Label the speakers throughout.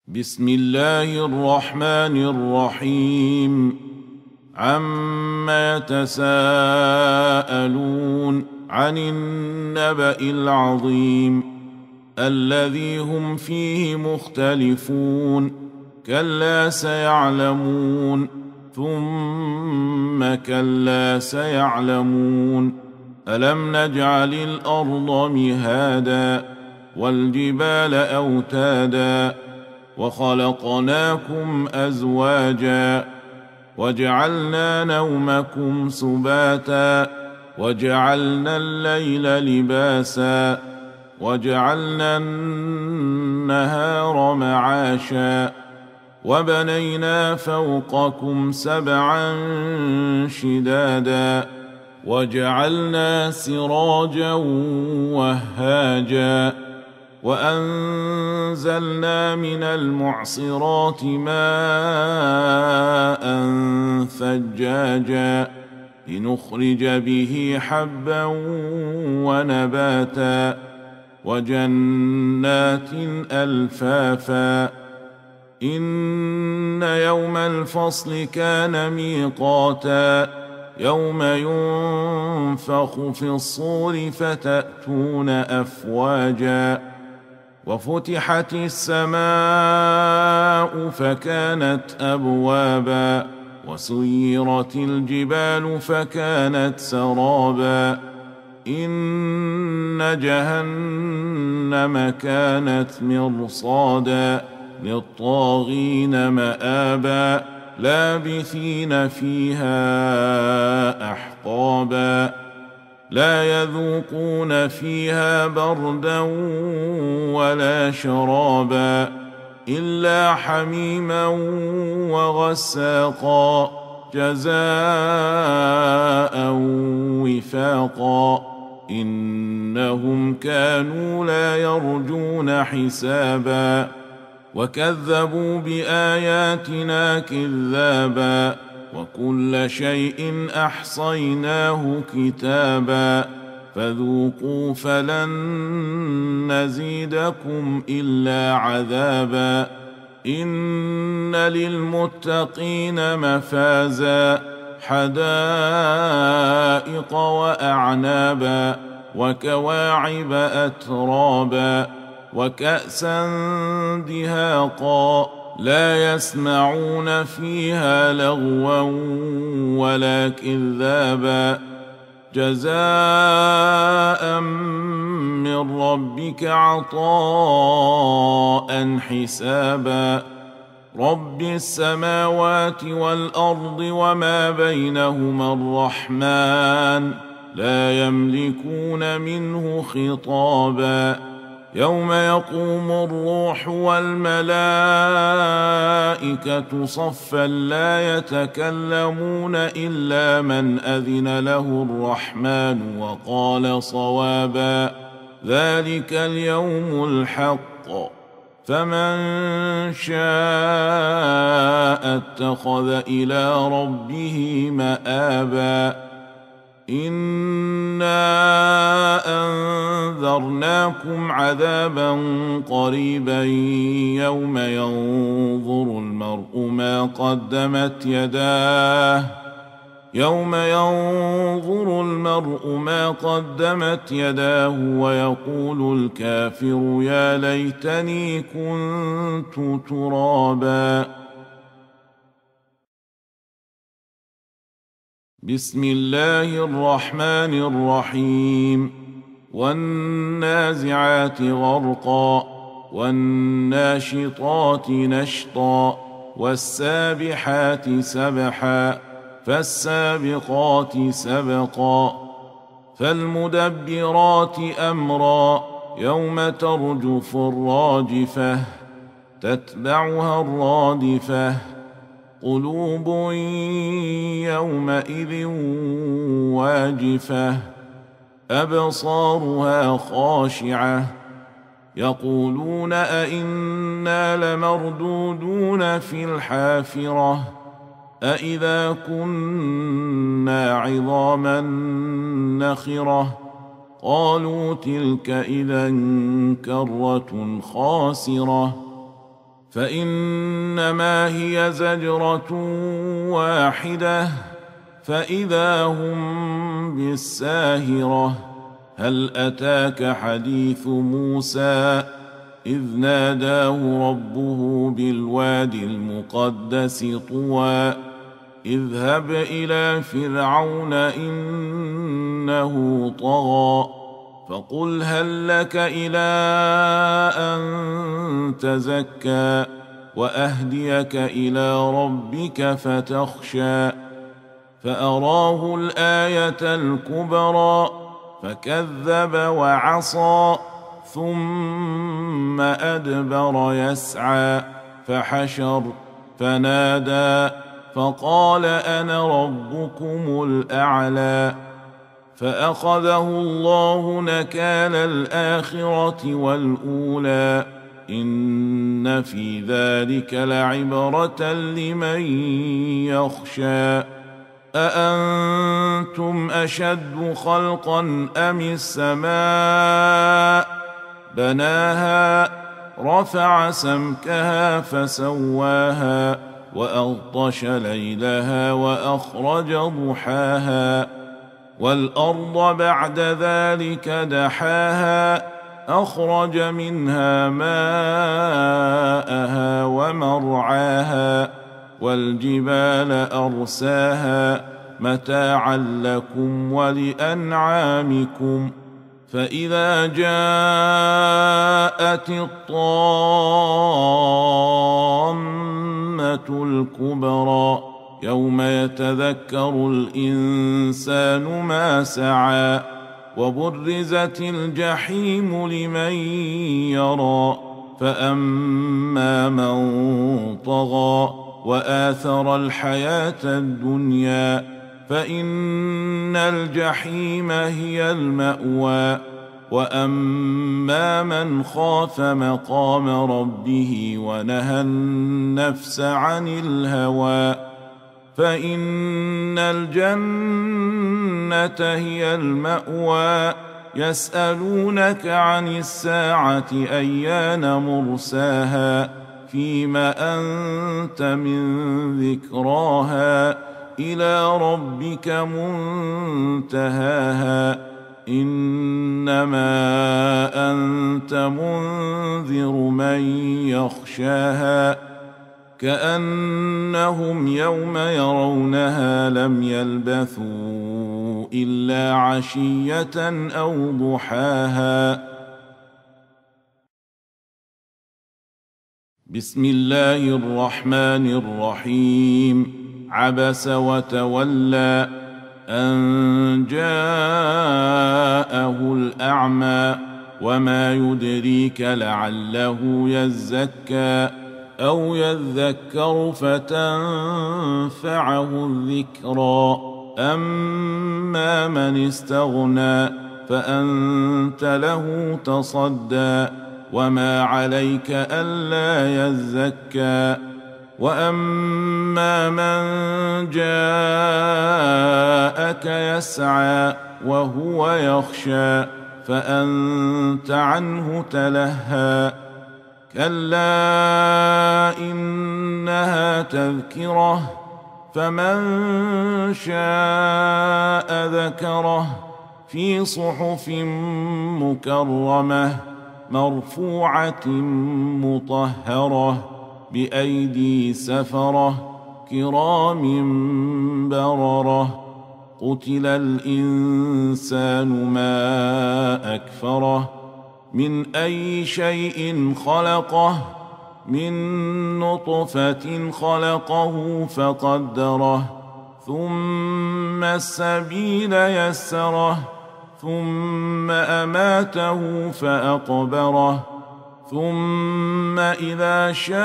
Speaker 1: بسم الله الرحمن الرحيم. عما يتساءلون عن النبأ العظيم الذي هم فيه مختلفون كلا سيعلمون ثم كلا سيعلمون ألم نجعل الأرض مهادا والجبال أوتادا وخلقناكم أزواجا وجعلنا نومكم سباتا وجعلنا الليل لباسا وجعلنا النهار معاشا وبنينا فوقكم سبعا شدادا وجعلنا سراجا وهاجا وأنزلنا من المعصرات ماء ثجاجا لنخرج به حبا ونباتا وجنات ألفافا إن يوم الفصل كان ميقاتا يوم ينفخ في الصور فتأتون أفواجا وفتحت السماء فكانت أبوابا وسيرت الجبال فكانت سرابا إن جهنم كانت مرصادا للطاغين مآبا لابثين فيها أحقابا لا يذوقون فيها بردا ولا شرابا إلا حميما وغساقا جزاء وفاقا إنهم كانوا لا يرجون حسابا وكذبوا بآياتنا كذابا وكل شيء أحصيناه كتابا فذوقوا فلن نزيدكم إلا عذابا إن للمتقين مفازا حدائق وأعنابا وكواعب أترابا وكأسا دهاقا لا يسمعون فيها لغوا ولا كذابا جزاء من ربك عطاء حسابا رب السماوات والأرض وما بينهما الرحمن لا يملكون منه خطابا يوم يقوم الروح والملائكة صفا لا يتكلمون إلا من أذن له الرحمن وقال صوابا ذلك اليوم الحق فمن شاء اتخذ إلى ربه مآبا إنا أنذرناكم عذابا قريبا يوم ينظر المرء ما قدمت يداه ويقول الكافر يا ليتني كنت ترابا بسم الله الرحمن الرحيم والنازعات غرقا والناشطات نشطا والسابحات سبحا فالسابقات سبقا فالمدبرات أمرا يوم ترجف الراجفة تتبعها الرادفة قلوب يومئذ واجفة أبصارها خاشعة يقولون أئنا لمردودون في الحافرة أئذا كنا عظاما نخرة قالوا تلك إذا كرة خاسرة فإنما هي زجرة واحدة فإذا هم بالساهرة. هل أتاك حديث موسى إذ ناداه ربه بالوادي المقدس طوى اذهب إلى فرعون إنه طغى فقل هل لك إلى أن تزكى وأهديك إلى ربك فتخشى فأراه الآية الكبرى فكذب وعصى ثم أدبر يسعى فحشر فنادى فقال أنا ربكم الأعلى فأخذه الله نكال الآخرة والأولى إن في ذلك لعبرة لمن يخشى. أأنتم أشد خلقا أم السماء بناها رفع سمكها فسواها وأغطش ليلها وأخرج ضحاها والأرض بعد ذلك دحاها أخرج منها ماءها ومرعاها والجبال أرساها متاعا لكم ولأنعامكم فإذا جاءت الطامة الكبرى يوم يتذكر الإنسان ما سعى وبرزت الجحيم لمن يرى فأما من طغى وآثر الحياة الدنيا فإن الجحيم هي المأوى وأما من خاف مقام ربه ونهى النفس عن الهوى فإن الجنة هي المأوى يسألونك عن الساعة أيان مرساها فيما أنت من ذكراها إلى ربك منتهاها إنما أنت منذر من يخشاها كأنهم يوم يرونها لم يلبثوا إلا عشية أو ضحاها. بسم الله الرحمن الرحيم. عبس وتولى أن جاءه الأعمى وما يدريك لعله يزكى أو يذكر فتنفعه الذكرى أما من استغنى فأنت له تصدى وما عليك ألا يزكى وأما من جاءك يسعى وهو يخشى فأنت عنه تلهى كلا إنها تذكرة فمن شاء ذكره في صحف مكرمة مرفوعة مطهرة بأيدي سفرة كرام بررة قتل الإنسان ما أكفره من أي شيء خلقه من نطفة خلقه فقدره ثم السبيل يسره ثم أماته فأقبره ثم إذا شاء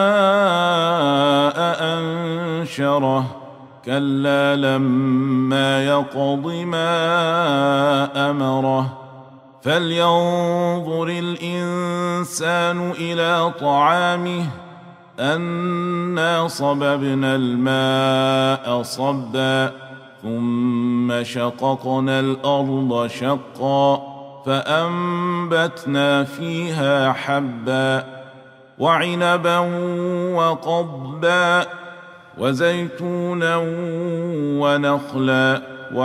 Speaker 1: أنشره كلا لما يقض ما أمره فلينظر الإنسان إلى طعامه أنا صببنا الماء صبا ثم شققنا الأرض شقا فأنبتنا فيها حبا وعنبا وقضبا وزيتونا ونخلا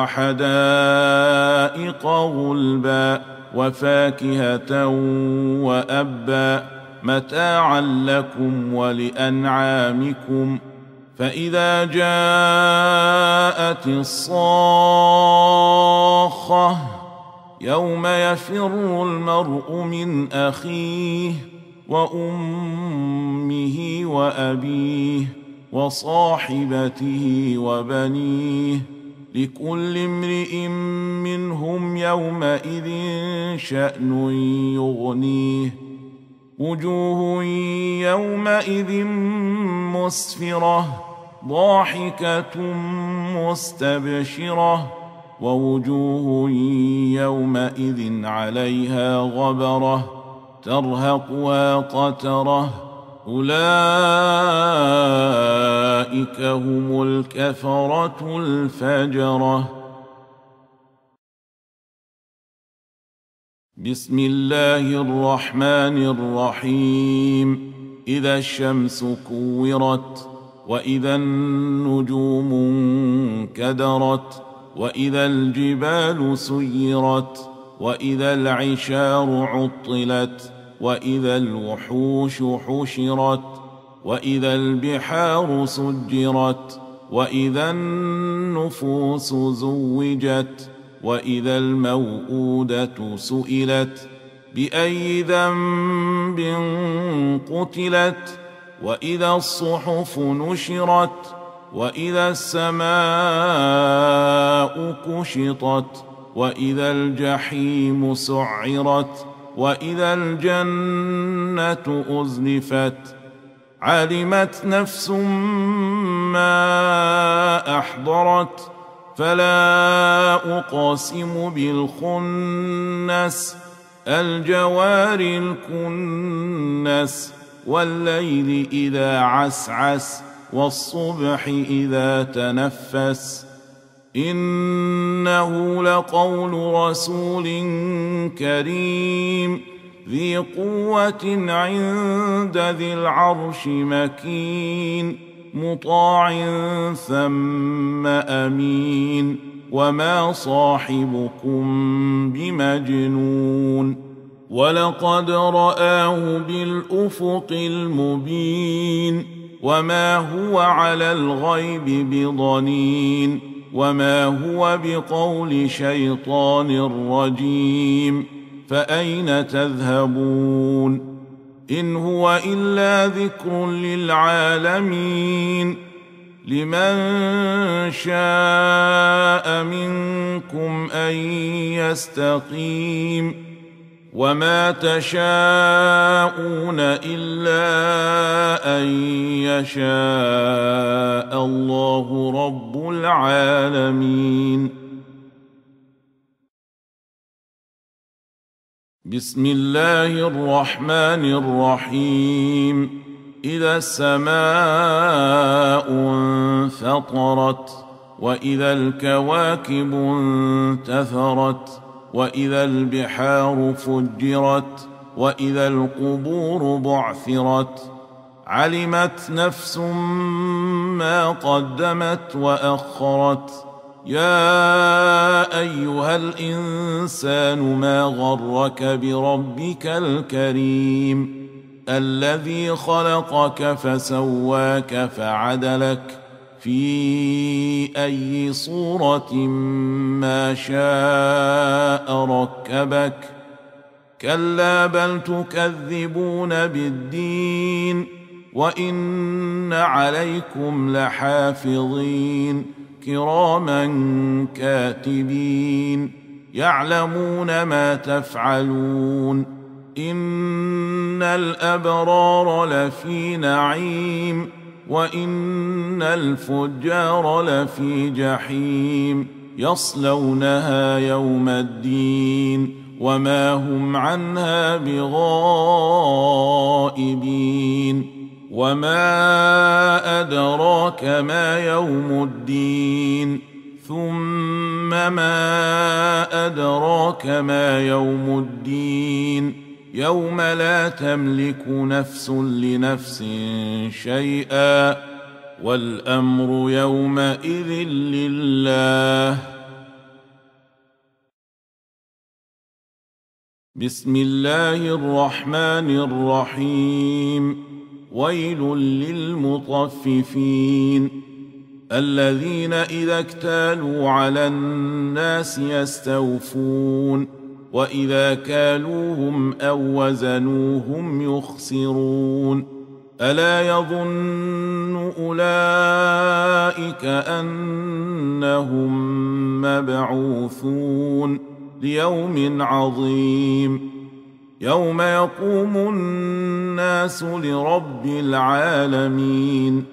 Speaker 1: وحدائق غلبا وفاكهة وأبا متاعا لكم ولأنعامكم. فإذا جاءت الصاخة يوم يفر المرء من أخيه وأمه وأبيه وصاحبته وبنيه لكل امرئ منهم يومئذ شأن يغنيه. وجوه يومئذ مسفرة ضاحكة مستبشرة ووجوه يومئذ عليها غبرة ترهقها قترة أولئك هم الكفرة الفجرة. بسم الله الرحمن الرحيم. إذا الشمس كورت وإذا النجوم انكدرت وإذا الجبال سيرت وإذا العشار عطلت وإذا الوحوش حشرت وإذا البحار سجرت وإذا النفوس زوجت وإذا الموءودة سئلت بأي ذنب قتلت وإذا الصحف نشرت وإذا السماء كشطت وإذا الجحيم سعرت وإذا الجنة أزلفت. علمت نفس ما أحضرت فلا أقسم بالخنس الجوار الكنس والليل إذا عسعس والصبح إذا تنفس. إنه لقول رسول كريم ذي قوة عند ذي العرش مكين مطاع ثم أمين وما صاحبكم بمجنون ولقد رآه بالأفق المبين وما هو على الغيب بضنين وما هو بقول شيطان رجيم. فأين تذهبون إن هو إلا ذكر للعالمين. لمن شاء منكم أن يستقيم وما تشاءون إلا أن يشاء الله رب العالمين. بسم الله الرحمن الرحيم. إذا السماء انفطرت وإذا الكواكب انتثرت وإذا البحار فجرت وإذا القبور بعثرت. علمت نفس ما قدمت وأخرت. يا أيها الإنسان ما غرك بربك الكريم الذي خلقك فسواك فعدلك في أي صورة ما شاء ركبك. كلا بل تكذبون بالدين وإن عليكم لحافظين كراما كاتبين يعلمون ما تفعلون. إن الأبرار لفي نعيم وإن الفجار لفي جحيم يصلونها يوم الدين وما هم عنها بغائبين. وما أدراك ما يوم الدين ثم ما أدراك ما يوم الدين. يوم لا تملك نفس لنفس شيئا والأمر يومئذ لله. بسم الله الرحمن الرحيم. ويل للمطففين الذين إذا اكتالوا على الناس يستوفون وإذا كالوهم أو وزنوهم يخسرون. ألا يظن أولئك أنهم مبعوثون ليوم عظيم يوم يقوم الناس لرب العالمين.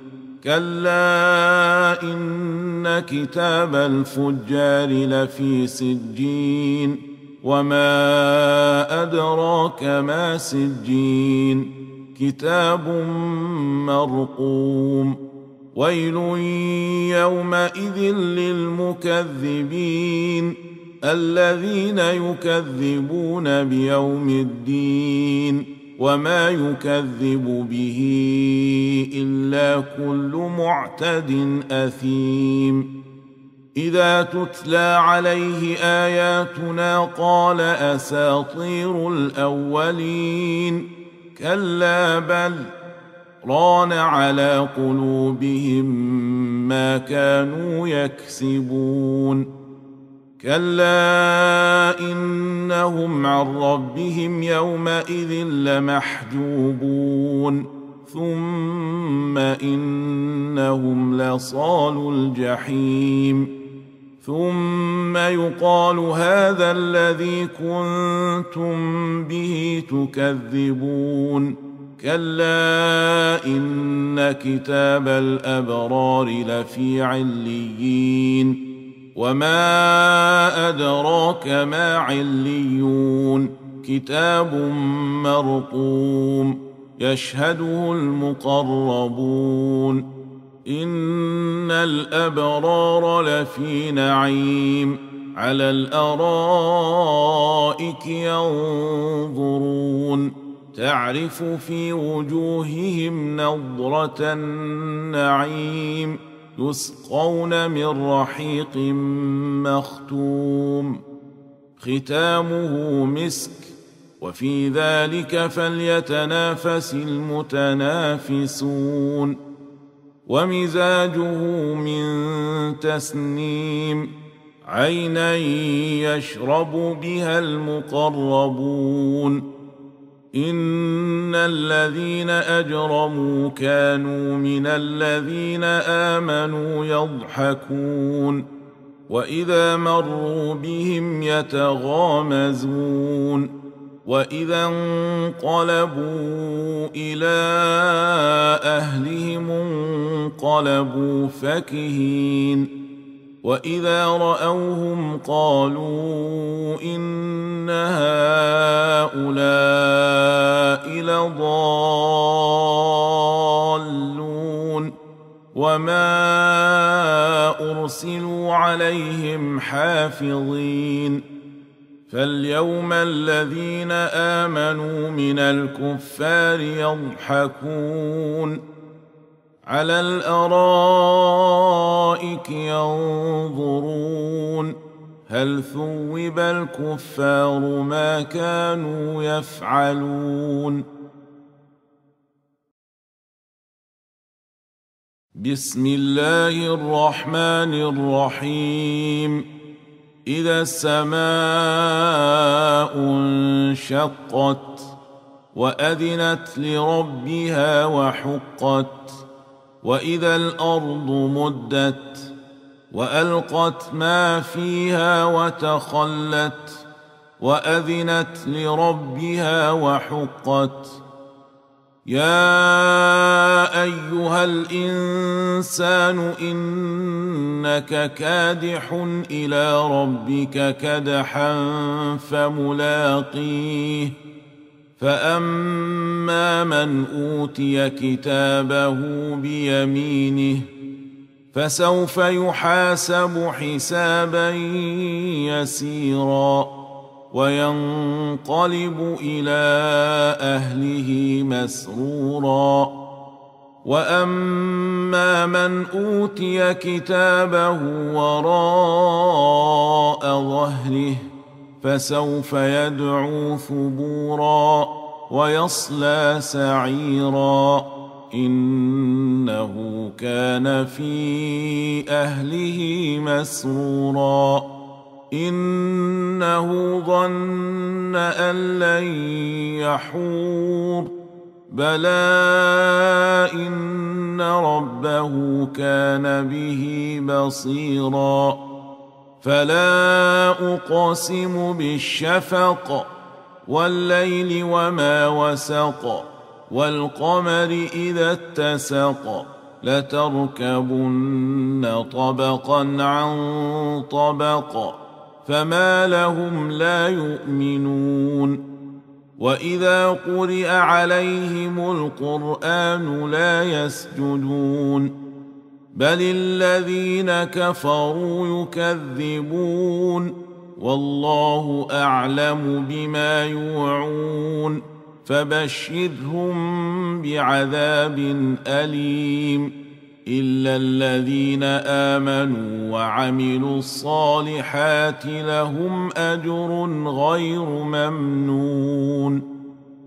Speaker 1: كلا إن كتاب الفجار لفي سجين وما أدراك ما سجين كتاب مرقوم. ويل يومئذ للمكذبين الذين يكذبون بيوم الدين وما يكذب به إلا كل معتد أثيم. إذا تتلى عليه آياتنا قال أساطير الأولين كلا بل ران على قلوبهم ما كانوا يكسبون. كلا إنهم عن ربهم يومئذ لمحجوبون ثم إنهم لصالو الجحيم. ثم يقال هذا الذي كنتم به تكذبون. كلا إن كتاب الأبرار لفي عليين وما أدراك ما عليون كتاب مرقوم يشهده المقربون. إن الأبرار لفي نعيم على الأرائك ينظرون تعرف في وجوههم نضرة النعيم يسقون من رحيق مختوم ختامه مسك وفي ذلك فليتنافس المتنافسون. ومزاجه من تسنيم عينا يشرب بها المقربون. إن الذين أجرموا كانوا من الذين آمنوا يضحكون وإذا مروا بهم يتغامزون وإذا انقلبوا إلى أهلهم انقلبوا فكهين وإذا رأوهم قالوا إن هؤلاء لضالون وما أرسلوا عليهم حافظين. فاليوم الذين آمنوا من الكفار يضحكون على الأرائك ينظرون هل ثوب الكفار ما كانوا يفعلون. بسم الله الرحمن الرحيم. إذا السماء انشقت وأذنت لربها وحقت وإذا الأرض مدت وألقت ما فيها وتخلت وأذنت لربها وحقت. يا أيها الإنسان إنك كادح إلى ربك كدحا فملاقيه فأما من أوتي كتابه بيمينه فسوف يحاسب حسابا يسيرا وينقلب إلى أهله مسرورا. وأما من أوتي كتابه وراء ظهره فسوف يدعو ثبورا ويصلى سعيرا إنه كان في أهله مسرورا إنه ظن أن لن يحور بلى إن ربه كان به بصيرا فلا أقسم بالشفق والليل وما وسق والقمر إذا اتسق لتركبن طبقا عن طبق فما لهم لا يؤمنون وإذا قرئ عليهم القرآن لا يسجدون بل الذين كفروا يكذبون والله أعلم بما يوعون فبشرهم بعذاب أليم إلا الذين آمنوا وعملوا الصالحات لهم أجر غير ممنون.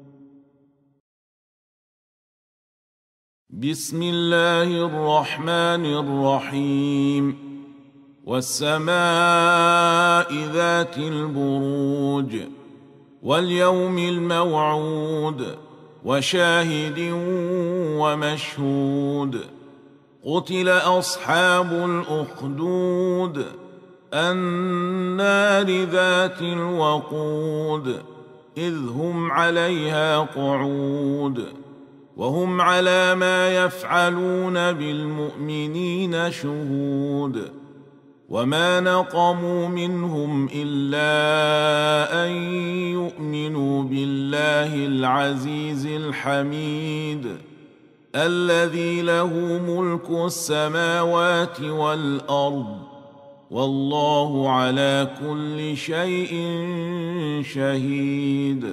Speaker 1: بسم الله الرحمن الرحيم والسماء ذات البروج واليوم الموعود وشاهد ومشهود قتل أصحاب الأخدود النار ذات الوقود إذ هم عليها قعود وهم على ما يفعلون بالمؤمنين شهود وما نقموا منهم إلا أن يؤمنوا بالله العزيز الحميد الذي له ملك السماوات والأرض والله على كل شيء شهيد.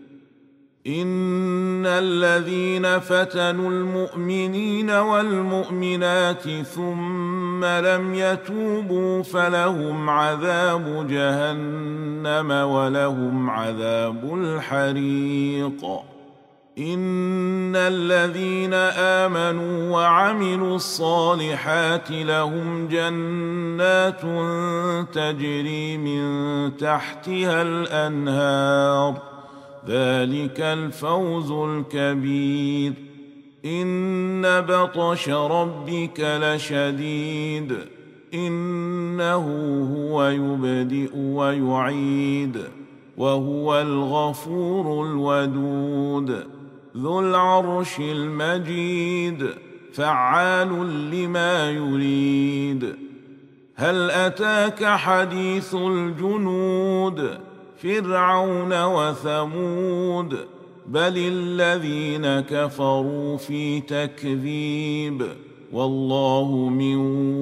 Speaker 1: إن الذين فتنوا المؤمنين والمؤمنات ثم لم يتوبوا فلهم عذاب جهنم ولهم عذاب الحريق. إن الذين آمنوا وعملوا الصالحات لهم جنات تجري من تحتها الأنهار ذلك الفوز الكبير. إن بطش ربك لشديد إنه هو يبدئ ويعيد وهو الغفور الودود ذو العرش المجيد فعال لما يريد. هل أتاك حديث الجنود فرعون وثمود بل الذين كفروا في تكذيب والله من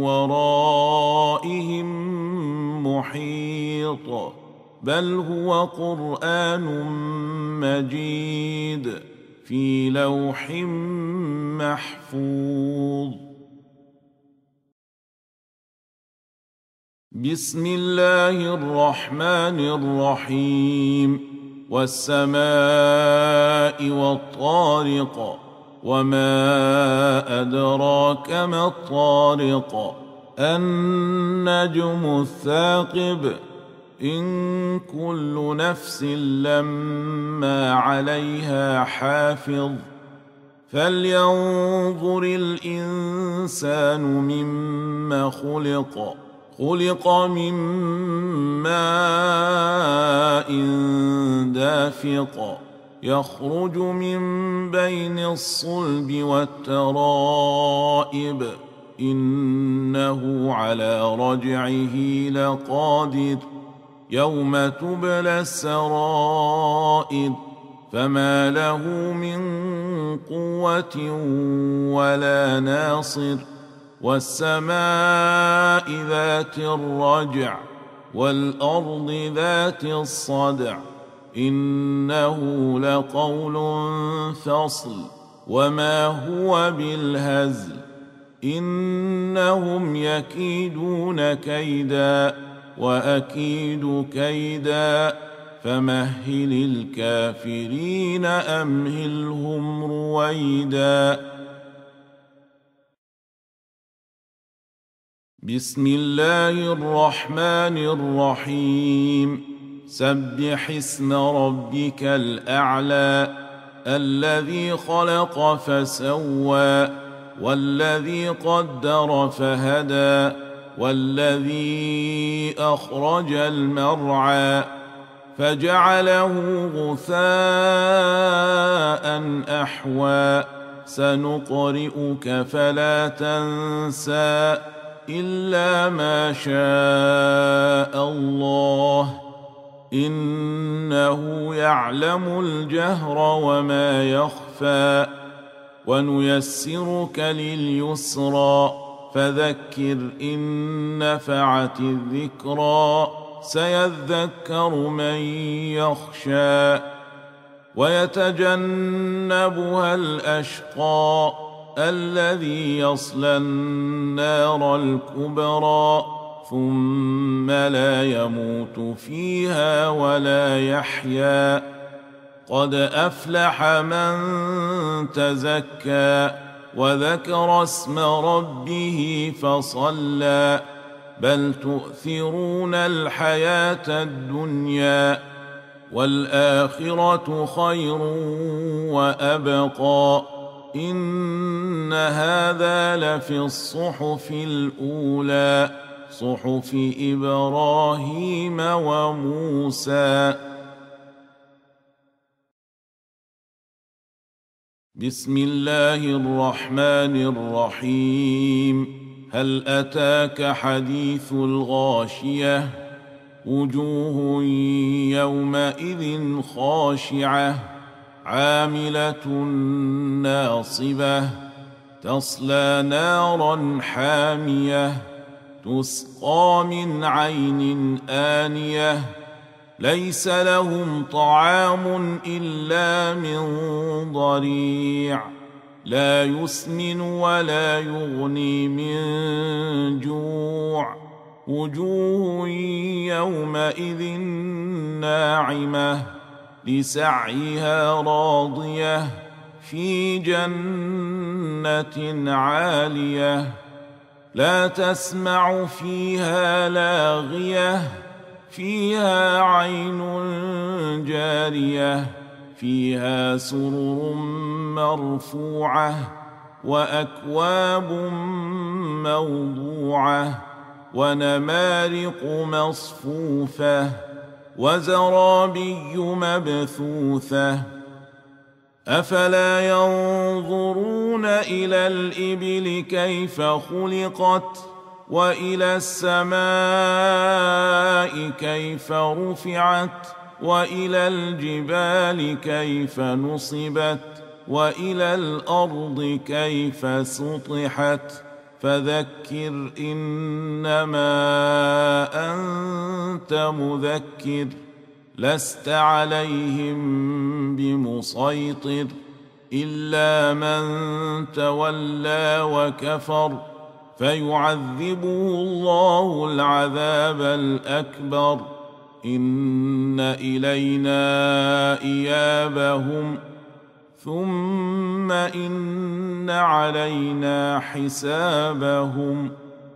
Speaker 1: ورائهم محيط بل هو قرآن مجيد في لوح محفوظ. بسم الله الرحمن الرحيم والسماء والطارق وما أدراك ما الطارق النجم الثاقب إن كل نفس لما عليها حافظ فلينظر الإنسان مما خلق خلق من ماء دافق يخرج من بين الصلب والترائب إنه على رجعه لقادر يوم تبلى السرائر فما له من قوة ولا ناصر. والسماء ذات الرجع والأرض ذات الصدع إنه لقول فصل وما هو بالهزل إنهم يكيدون كيدا وأكيد كيدا فمهل الكافرين أمهلهم رويدا. بسم الله الرحمن الرحيم. سبح اسم ربك الأعلى الذي خلق فسوى والذي قدر فهدى والذي أخرج المرعى فجعله غثاء أحوى سنقرئك فلا تنسى إلا ما شاء الله إنه يعلم الجهر وما يخفى ونيسرك لليسرى فذكر إن نفعت الذكرى سيذكر من يخشى ويتجنبها الأشقى الذي يصلى النار الكبرى ثم لا يموت فيها ولا يحيا قد أفلح من تزكى وذكر اسم ربه فصلى بل تؤثرون الحياة الدنيا والآخرة خير وأبقى إن هذا لفي الصحف الأولى صحف إبراهيم وموسى. بسم الله الرحمن الرحيم. هل أتاك حديث الغاشية وجوه يومئذ خاشعة عاملة ناصبة تصلى نارا حامية تسقى من عين آنية ليس لهم طعام إلا من ضريع لا يسمن ولا يغني من جوع وجوه يومئذ ناعمة لسعيها راضية في جنة عالية لا تسمع فيها لاغية فيها عين جارية فيها سرر مرفوعة وأكواب موضوعة ونمارق مصفوفة وزرابي مبثوثة أفلا ينظرون إلى الإبل كيف خلقت وإلى السماء كيف رفعت وإلى الجبال كيف نصبت وإلى الأرض كيف سطحت فذكر إنما أنت مذكر لست عليهم بمسيطر إلا من تولى وكفر فيعذبه الله العذاب الأكبر إن إلينا إيابهم ثم إن علينا حسابهم.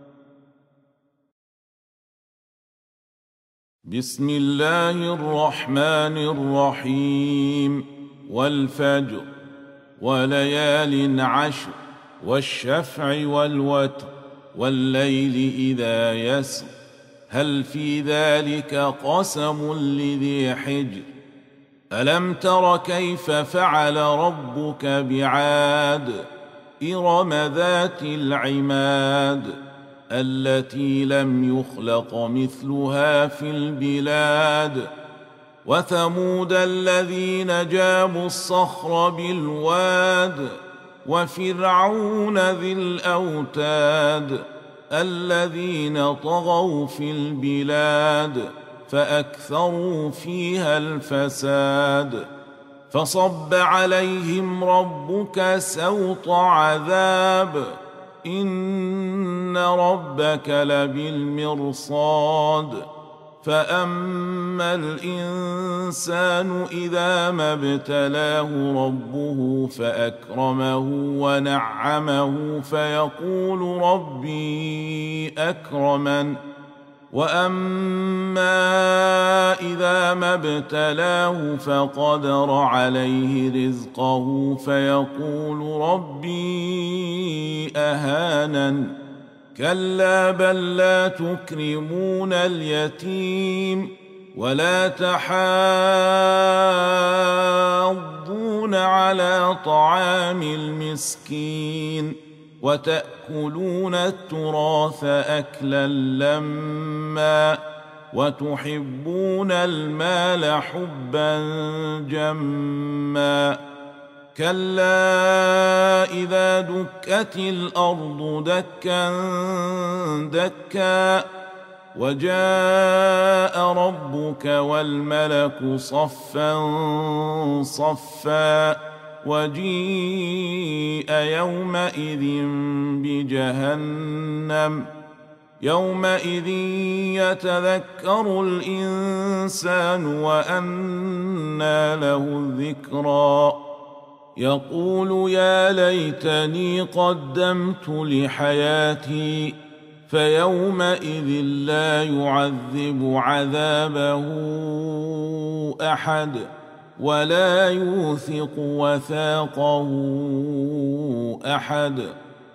Speaker 1: بسم الله الرحمن الرحيم. والفجر وليال عشر والشفع والوتر والليل إذا يسر هل في ذلك قسم لذي حجر ألم تر كيف فعل ربك بعاد إرم ذات العماد التي لم يخلق مثلها في البلاد وثمود الذين جابوا الصخر بالواد وفرعون ذي الأوتاد الذين طغوا في البلاد فأكثروا فيها الفساد فصب عليهم ربك سوط عذاب إن ربك لبالمرصاد فأما الإنسان إذا ما ابتلاه ربه فأكرمه ونعمه فيقول ربي أكرمن وأما إذا ما ابتلاه فقدر عليه رزقه فيقول ربي أهانن كلا بل لا تكرمون اليتيم ولا تحاضون على طعام المسكين وتأكلون التراث أكلا لما وتحبون المال حبا جما كلا إذا دكت الأرض دكا دكا وجاء ربك والملك صفا صفا وجيء يومئذ بجهنم يومئذ يتذكر الإنسان وأنى له الذكرى يقول يا ليتني قدمت لحياتي فيومئذ لا يعذب عذابه أحد ولا يوثق وثاقه أحد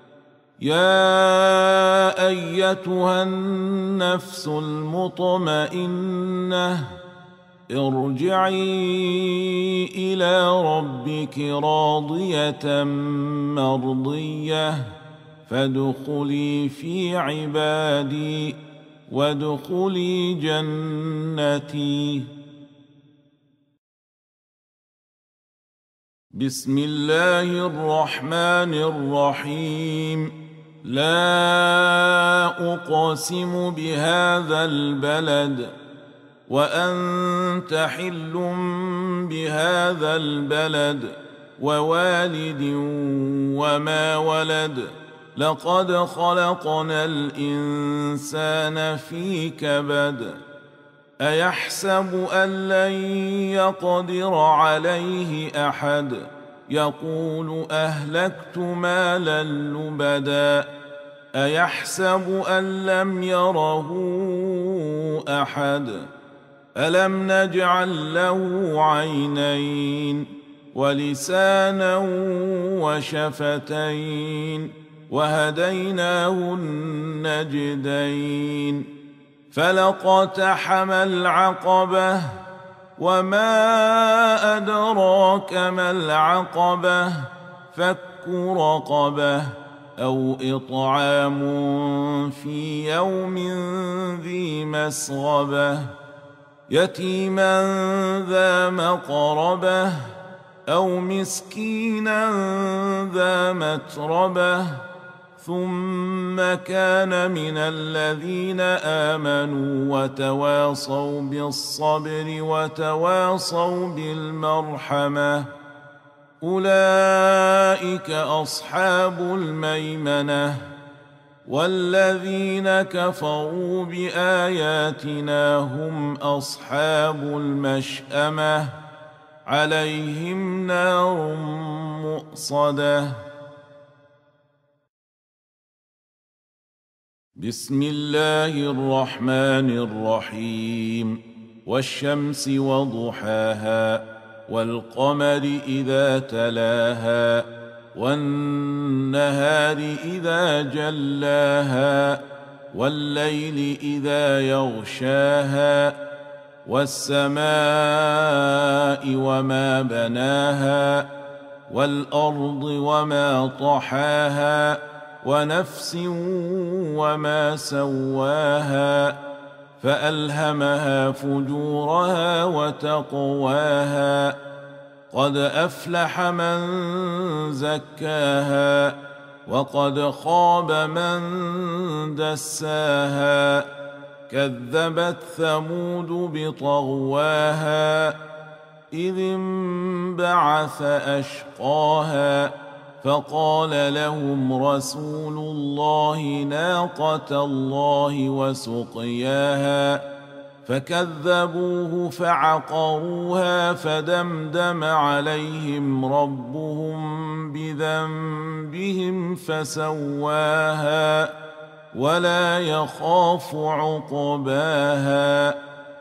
Speaker 1: يا أيتها النفس المطمئنة ارجعي إلى ربك راضية مرضية فادخلي في عبادي وادخلي جنتي. بسم الله الرحمن الرحيم. لا أقسم بهذا البلد وأنت حل بهذا البلد ووالد وما ولد لقد خلقنا الإنسان في كبد أيحسب أن لن يقدر عليه أحد يقول أهلكت مالا لبدا أيحسب أن لم يره أحد ألم نجعل له عينين ولسانا وشفتين وهديناه النجدين فلاقتحم العقبة وما أدراك ما العقبة فك رقبة أو إطعام في يوم ذي مسغبة يتيما ذا مقربة أو مسكينا ذا متربة ثم كان من الذين آمنوا وتواصوا بالصبر وتواصوا بالمرحمة أولئك أصحاب الميمنة والذين كفروا بآياتنا هم أصحاب المشأمة عليهم نار مؤصدة. بسم الله الرحمن الرحيم. والشمس وضحاها والقمر إذا تلاها والنهار إذا جلاها والليل إذا يغشاها والسماء وما بناها والأرض وما طحاها ونفس وما سواها فألهمها فجورها وتقواها قد أفلح من زكاها وقد خاب من دساها كذبت ثمود بطغواها إذ انبعث أشقاها فقال لهم رسول الله ناقة الله وسقياها فكذبوه فعقروها فدمدم عليهم ربهم بذنبهم فسواها ولا يخاف عقباها.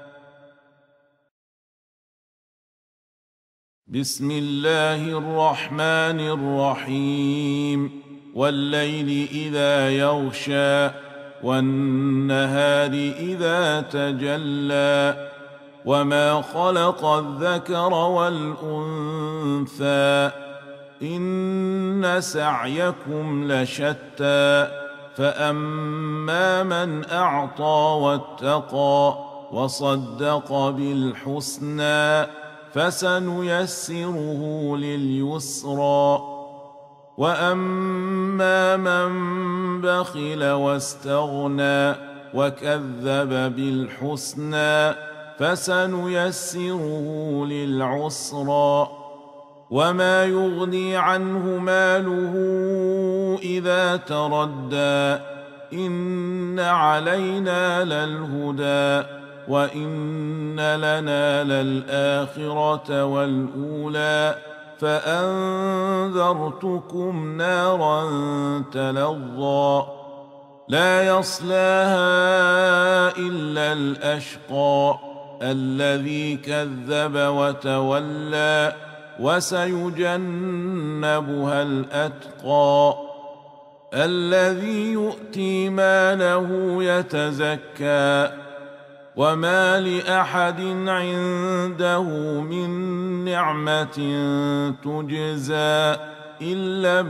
Speaker 1: بسم الله الرحمن الرحيم. والليل إذا يغشى والنهار إذا تجلى وما خلق الذكر والأنثى إن سعيكم لشتى فأما من أعطى واتقى وصدق بالحسنى فسنيسره لليسرى وأما من بخل واستغنى وكذب بالحسنى فسنيسره للعسرى وما يغني عنه ماله إذا تردى إن علينا للهدى وإن لنا للآخرة والأولى فأنذرتكم نارا تلظى لا يصلاها إلا الأشقى الذي كذب وتولى وسيجنبها الأتقى الذي يؤتي ماله يتزكى وما لأحد عنده من نعمة تجزى إلا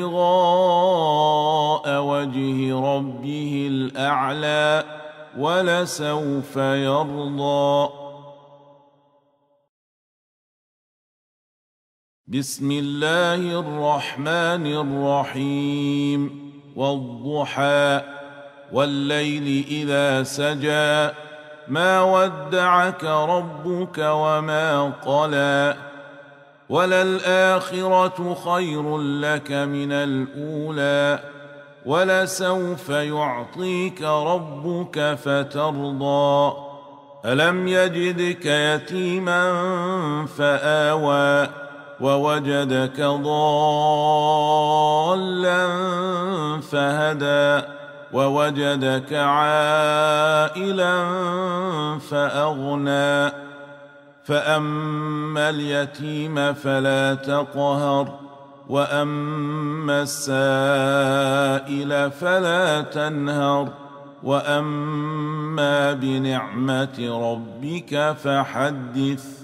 Speaker 1: ابتغاء وجه ربه الأعلى ولسوف يرضى. بسم الله الرحمن الرحيم. والضحى والليل إذا سجى ما ودعك ربك وما قلى وللآخرة خير لك من الأولى ولسوف يعطيك ربك فترضى ألم يجدك يتيما فآوى ووجدك ضالا فهدى ووجدك عائلا فأغنى فأما اليتيم فلا تقهر وأما السائل فلا تنهر وأما بنعمة ربك فحدث.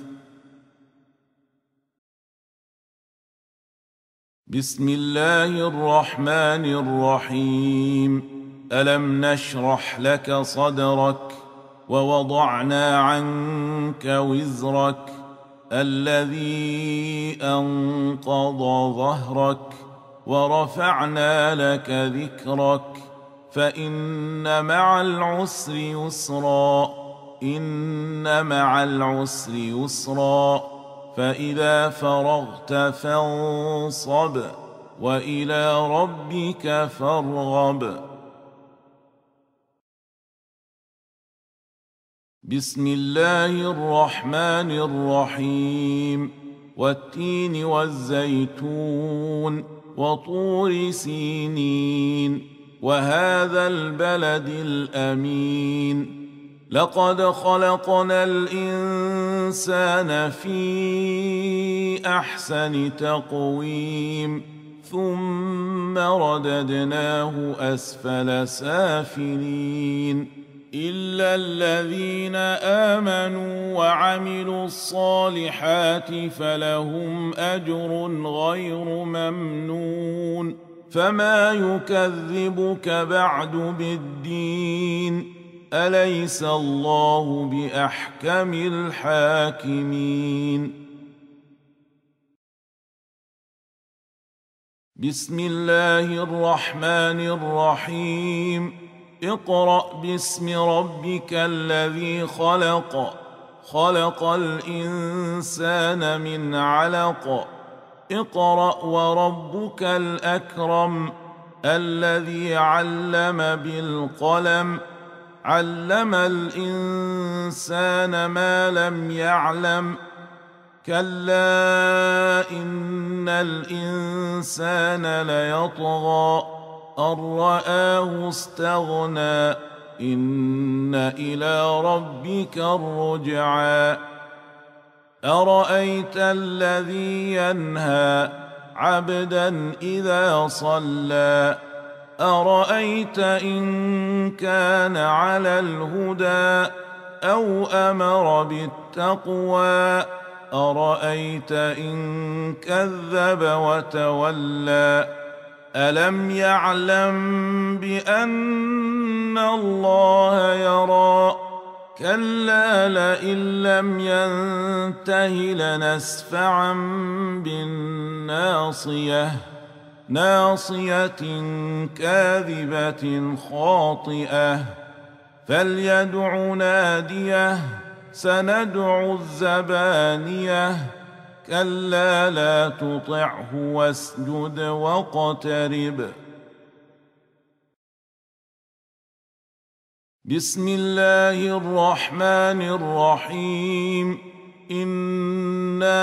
Speaker 1: بسم الله الرحمن الرحيم. ألم نشرح لك صدرك ووضعنا عنك وزرك الذي أنقض ظهرك ورفعنا لك ذكرك فإن مع العسر يسرا إن مع العسر يسرا فإذا فرغت فانصب وإلى ربك فارغب. بسم الله الرحمن الرحيم. والتين والزيتون وطور سينين وهذا البلد الأمين لقد خلقنا الإنسان في أحسن تقويم ثم رددناه أسفل سافلين إلا الذين آمنوا وعملوا الصالحات فلهم أجر غير ممنون فما يكذبك بعد بالدين أليس الله بأحكم الحاكمين. بسم الله الرحمن الرحيم اقرأ باسم ربك الذي خلق خلق الإنسان من علق اقرأ وربك الأكرم الذي علم بالقلم علم الإنسان ما لم يعلم كلا إن الإنسان ليطغى أن رآه استغنى إن إلى ربك الرجعى أرأيت الذي ينهى عبدا إذا صلى أرأيت إن كان على الهدى أو أمر بالتقوى أرأيت إن كذب وتولى ألم يعلم بأن الله يرى كلا لئن لم ينته لنسفعا بالناصية ناصية كاذبة خاطئة فليدع ناديه سندع الزبانية كلا لا تطعه واسجد واقترب بسم الله الرحمن الرحيم إنا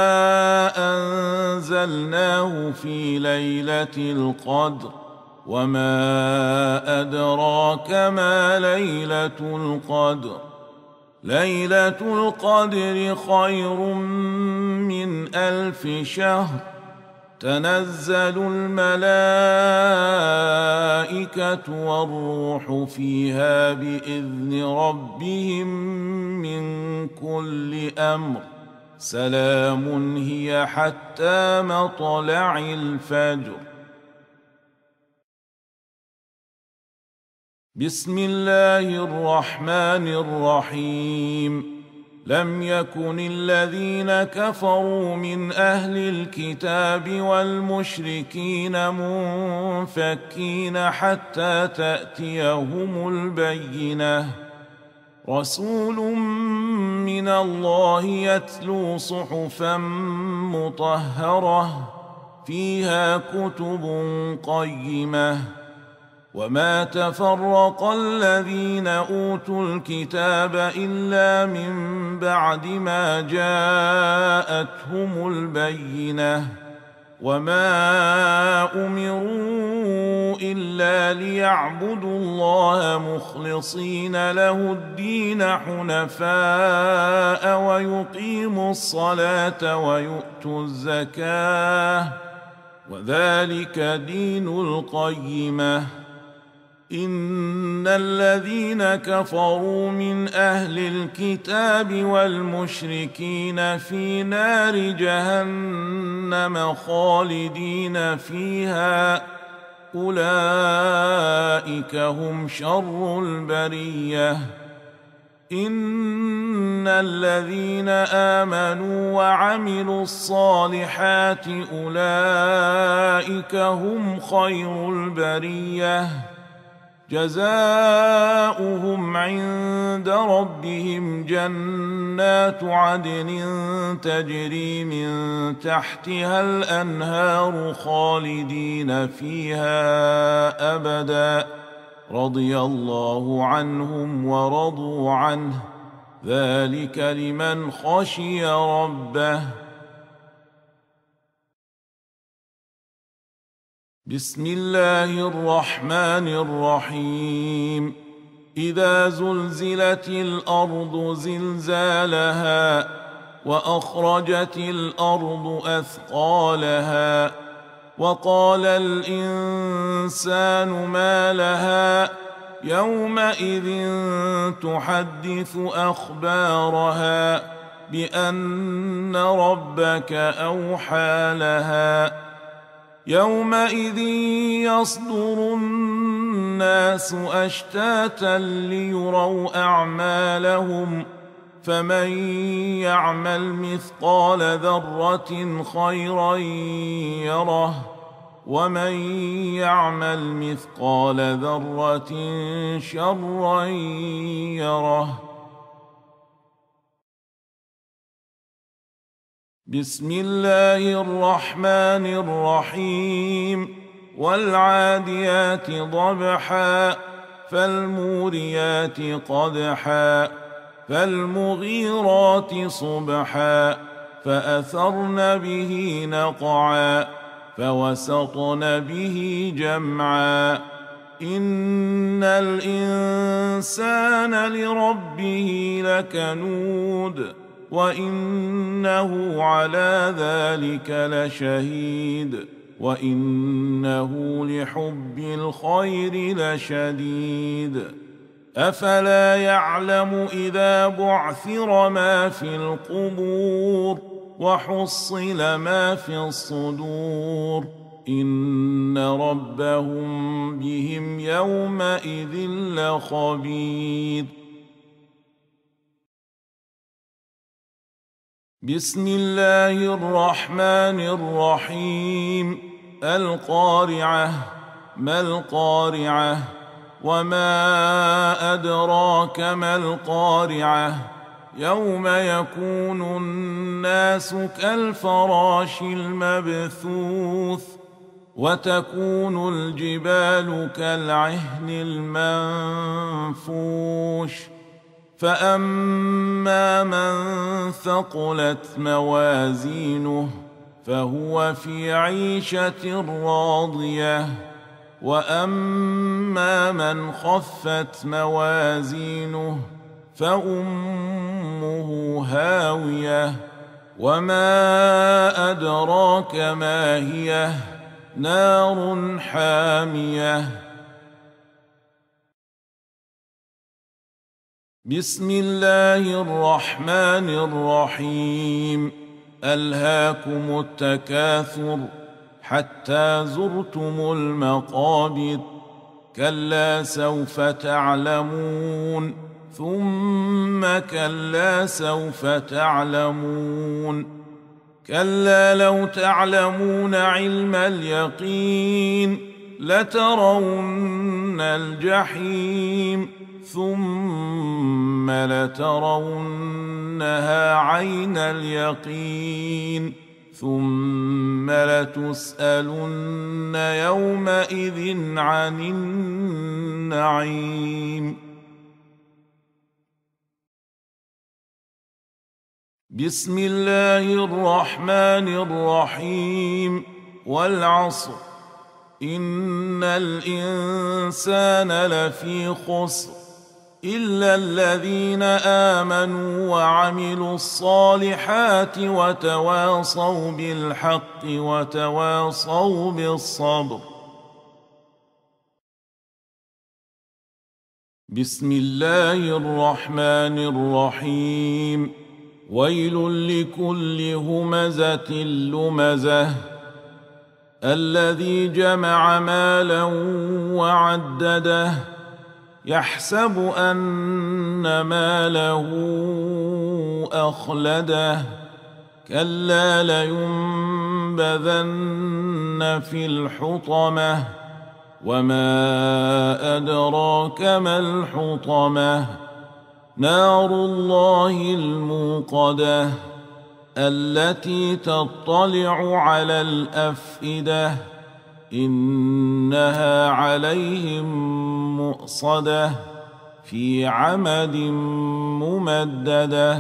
Speaker 1: أنزلناه في ليلة القدر وما أدراك ما ليلة القدر ليلة القدر خير من 1000 شهر تنزل الملائكة والروح فيها بإذن ربهم من كل أمر سلام هي حتى مطلع الفجر بسم الله الرحمن الرحيم لم يكن الذين كفروا من أهل الكتاب والمشركين منفكين حتى تأتيهم البينة رسول من الله يتلو صحفا مطهرة فيها كتب قيمة وما تفرق الذين أوتوا الكتاب إلا من بعد ما جاءتهم البينة وما أمروا إلا ليعبدوا الله مخلصين له الدين حنفاء ويقيموا الصلاة ويؤتوا الزكاة وذلك دين القيمة إن الذين كفروا من أهل الكتاب والمشركين في نار جهنم خالدين فيها أولئك هم شر البرية إن الذين آمنوا وعملوا الصالحات أولئك هم خير البرية جزاؤهم عند ربهم جنات عدن تجري من تحتها الأنهار خالدين فيها أبدا رضي الله عنهم ورضوا عنه ذلك لمن خشي ربه بسم الله الرحمن الرحيم إذا زلزلت الأرض زلزالها وأخرجت الأرض أثقالها وقال الإنسان ما لها يومئذ تحدث أخبارها بأن ربك أوحى لها يومئذ يصدر الناس أشتاتا ليروا أعمالهم فمن يعمل مثقال ذرة خيرا يره ومن يعمل مثقال ذرة شرا يره. بسم الله الرحمن الرحيم. والعاديات ضبحا فالموريات قدحا فالمغيرات صبحا فأثرن به نقعا فوسطن به جمعا إن الإنسان لربه لكنود وإنه على ذلك لشهيد وإنه لحب الخير لشديد. أفلا يعلم إذا بعثر ما في القبور وحصل ما في الصدور إن ربهم بهم يومئذ لخبير. بسم الله الرحمن الرحيم. القارعة ما القارعة وما أدراك ما القارعة يوم يكون الناس كالفراش المبثوث وتكون الجبال كالعهن المنفوش فأما من ثقلت موازينه فهو في عيشة راضية وأما من خفت موازينه فأمه هاوية وما أدراك ما هي نار حامية. بسم الله الرحمن الرحيم. ألهاكم التكاثر حتى زرتم المقابر كلا سوف تعلمون ثم كلا سوف تعلمون كلا لو تعلمون علم اليقين لترون الجحيم ثم لترونها عين اليقين ثم لتسألن يومئذ عن النعيم. بسم الله الرحمن الرحيم. والعصر إن الإنسان لفي خسر إلا الذين آمنوا وعملوا الصالحات وتواصوا بالحق وتواصوا بالصبر. بسم الله الرحمن الرحيم. ويل لكل همزة لمزة الذي جمع مالا وعدده يحسب أن ماله أخلده كلا لينبذن في الحطمة وما أدراك ما الحطمة نار الله الموقدة التي تطلع على الأفئدة إنها عليهم مؤصدة في عمد ممددة.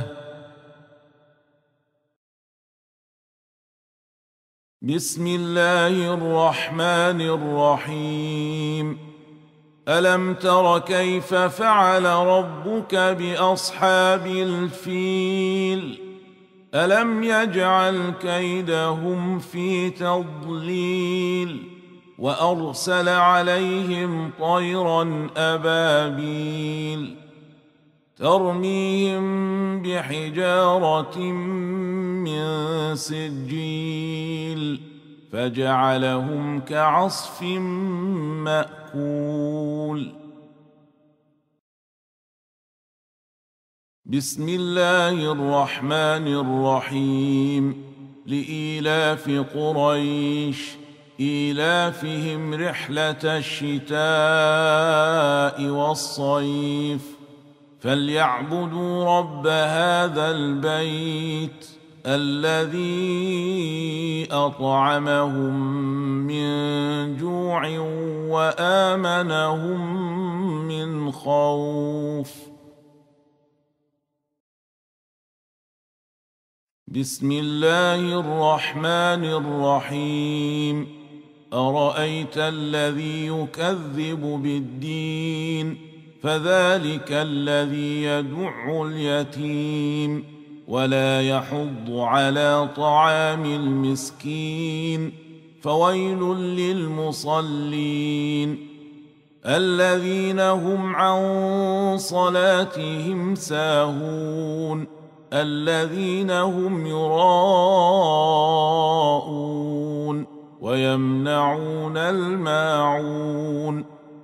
Speaker 1: بسم الله الرحمن الرحيم. ألم تر كيف فعل ربك بأصحاب الفيل ألم يجعل كيدهم في تضليل وأرسل عليهم طيرا أبابيل ترميهم بحجارة من سجيل فجعلهم كعصف مأكول. بسم الله الرحمن الرحيم. لإيلاف قريش إيلافهم رحلة الشتاء والصيف فليعبدوا رب هذا البيت الذي أطعمهم من جوع وآمنهم من خوف. بسم الله الرحمن الرحيم. أرأيت الذي يكذب بالدين فذلك الذي يدع اليتيم ولا يحض على طعام المسكين فويل للمصلين الذين هم عن صلاتهم ساهون الذين هم يراءون ويمنعون الماعون.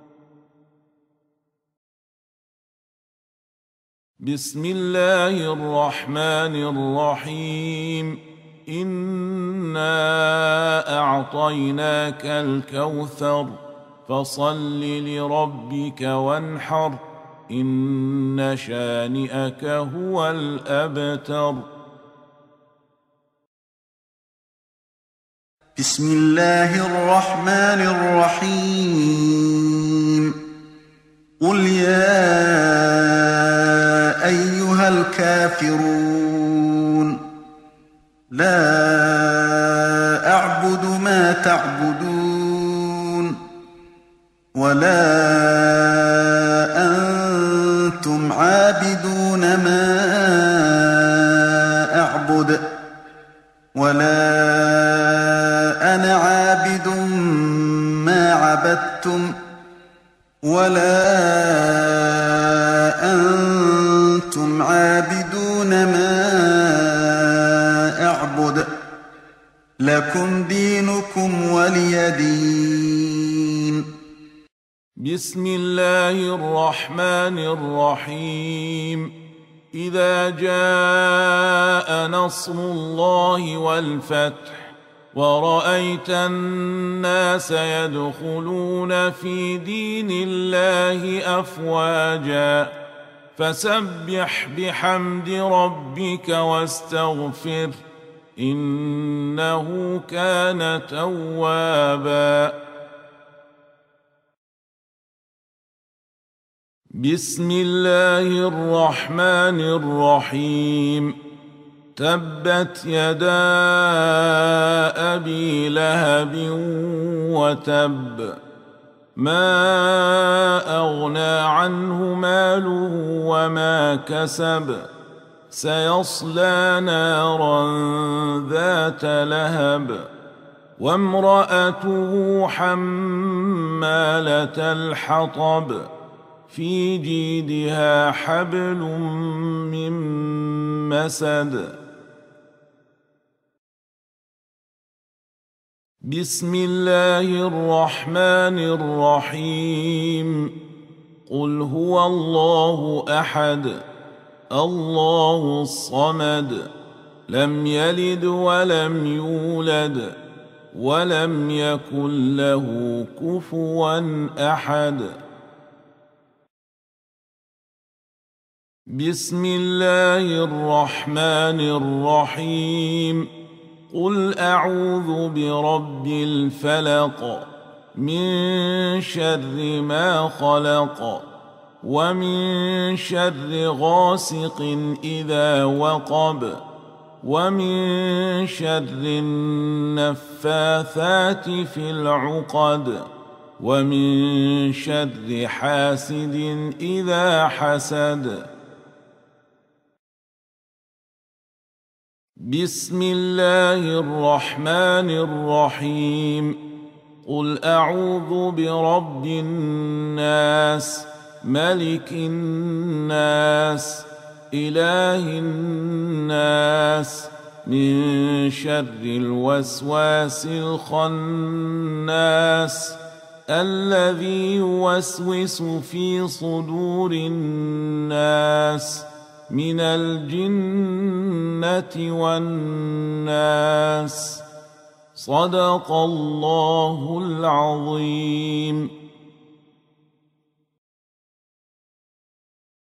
Speaker 1: بسم الله الرحمن الرحيم. إنا أعطيناك الكوثر فصل لربك وانحر إن شانئك هو الأبتر.
Speaker 2: بسم الله الرحمن الرحيم. قل يا أيها الكافرون لا أعبد ما تعبدون ولا أنتم عابدون ما أعبد ولا أنا عابد ما عبدتم ولا أنتم عابدون ما أعبد لكم دينكم ولي دين.
Speaker 1: بسم الله الرحمن الرحيم. إذا جاء نصر الله والفتح ورأيت الناس يدخلون في دين الله أفواجا فسبح بحمد ربك واستغفر إنه كان توابا. بسم الله الرحمن الرحيم. تبت يدا أبي لهب وتب ما أغنى عنه ماله وما كسب سيصلى نارا ذات لهب وامرأته حمالة الحطب في جيدها حبل من مسد. بسم الله الرحمن الرحيم. قل هو الله أحد الله الصمد لم يلد ولم يولد ولم يكن له كفوا أحد. بسم الله الرحمن الرحيم. قل أعوذ برب الفلق من شر ما خلق ومن شر غاسق إذا وقب ومن شر النفاثات في العقد ومن شر حاسد إذا حسد. بسم الله الرحمن الرحيم. قل أعوذ برب الناس ملك الناس إله الناس من شر الوسواس الخناس الذي يوسوس في صدور الناس من الجنة والناس. صدق الله العظيم.